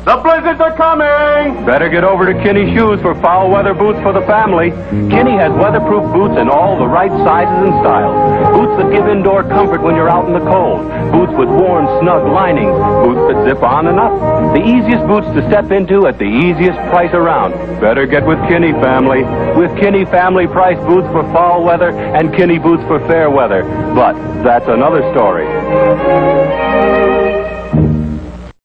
The blizzards are coming! Better get over to Kinney Shoes for foul weather boots for the family. Kinney has weatherproof boots in all the right sizes and styles. Boots that give indoor comfort when you're out in the cold. Boots with warm, snug linings. Boots that zip on and up. The easiest boots to step into at the easiest price around. Better get with Kinney, family. With Kinney family price boots for fall weather and Kinney boots for fair weather. But that's another story.